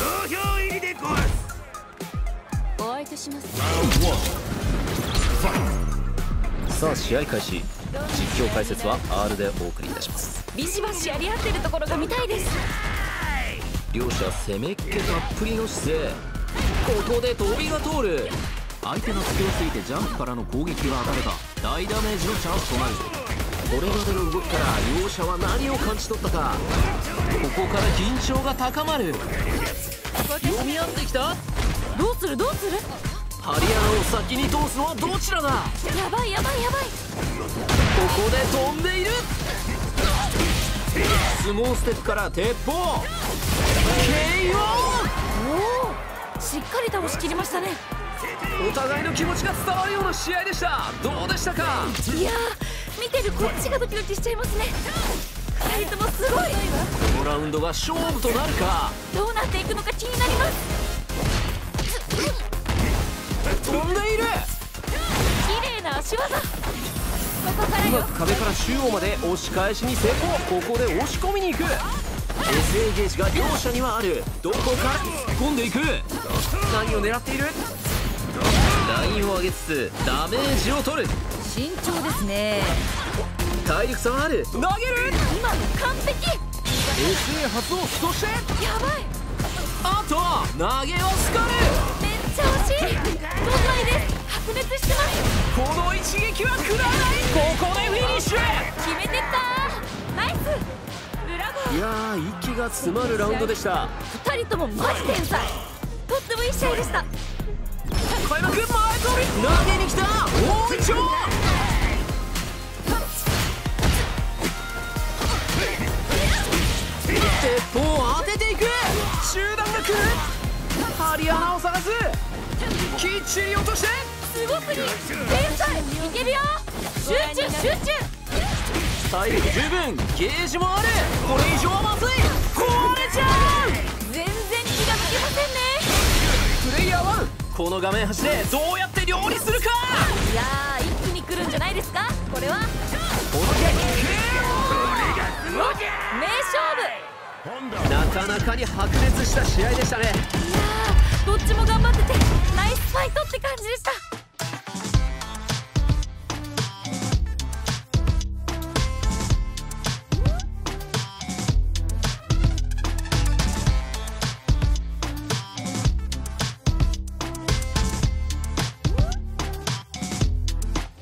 投票入りでごわす。 お相手します。 さあ試合開始。実況解説は R でお送りいたします。 ビシバシやり合ってるところが見たいです。 両者攻めっ気たっぷりの姿勢。ここで飛びが通る。相手の隙をついてジャンプからの攻撃が当たれば大ダメージのチャンスとなる。これまでの動きから両者は何を感じ取ったか。ここから緊張が高まる。読み合ってきた。 どうするどうする。 ハリアナを先に通すのはどちらだ。 やばいやばいやばい。 ここで飛んでいる。相撲ステップから鉄砲 KO。 おお、しっかり倒しきりましたね。 お互いの気持ちが伝わるような試合でした。どうでしたか。 いやー、見てるこっちがドキドキしちゃいますね。2人ともすごい。 このラウンドが勝負となるか。 どうなっていくのか気になります。 飛んでいる。 綺麗な足技。ここからよ。 うまく壁から中央まで押し返しに成功。ここで押し込みに行く。 SA ゲージが両者にはある。どこから突っ込んでいく。何を狙っている。ラインを上げつつダメージを取る。 慎重ですね。 体力差はある。投げる。 今の完璧。 SA 発動。そしてやばい。 あと投げはスカル。 めっちゃ惜しい。5枚です。白熱してます。 この一撃は食らわない。ここでフィニッシュ。 決めてったー。ナイス。ブラボー。 いやー、息が詰まるラウンドでした。 2人ともマジ天才。とってもいい試合でした。 開幕前通り投げに来た。大いちょう。鉄砲を当てていく。集団が来る。ハリアナを探す。きっちり落として。 すごすぎ。天才。いけるよ。集中集中。 体力十分。ゲージもある。これ以上はまずい。壊れちゃう。 全然気が抜けませんね。 プレイヤー1、この画面端でどうやって料理するか。 いやー、一気に来るんじゃないですか。これはこの結名勝負。 なかなかに白熱した試合でしたね。 いやー、どっちも頑張っててナイスファイトって感じでした。